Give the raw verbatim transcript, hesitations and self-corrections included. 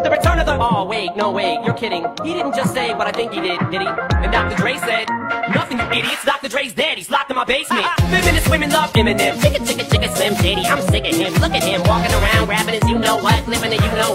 The return of the... Oh, wait, no, wait, you're kidding. He didn't just say what I think he did, did he? And Doctor Dre said, nothing, you idiots. Doctor Dre's dead, he's locked in my basement. Feminist women love Eminem. Chicka, chicka, chicka, Slim Shady, I'm sick of him. Look at him, walking around, rapping his you know what, living a you know